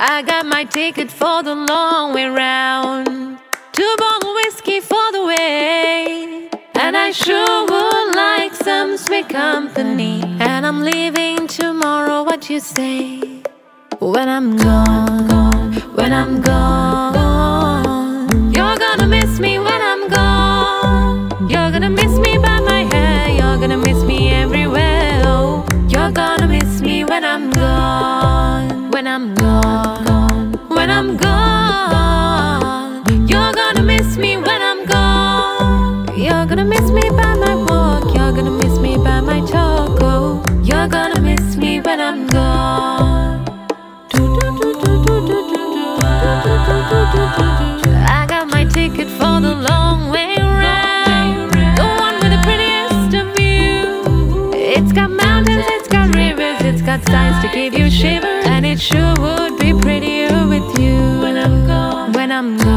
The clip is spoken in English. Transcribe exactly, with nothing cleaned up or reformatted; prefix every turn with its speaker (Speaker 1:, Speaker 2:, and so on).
Speaker 1: I got my ticket for the long way round, two bottle whiskey for the way, and I sure would like some sweet company. And I'm leaving tomorrow, what you say? When I'm gone, when I'm gone, you're gonna miss me when I'm gone. You're gonna miss me by my hair, you're gonna miss me everywhere. Oh, you're gonna miss me when I'm gone, when I'm gone, when I'm gone. You're gonna miss me when I'm gone. You're gonna miss me by my walk, you're gonna miss me by my talk. Oh, you're gonna miss me when I'm gone. I got my ticket for the long way round, the one with the prettiest of views. It's got mountains, it's got rivers, it's got signs to give you shivers, and it sure would be prettier with you when I'm gone, when I'm gone.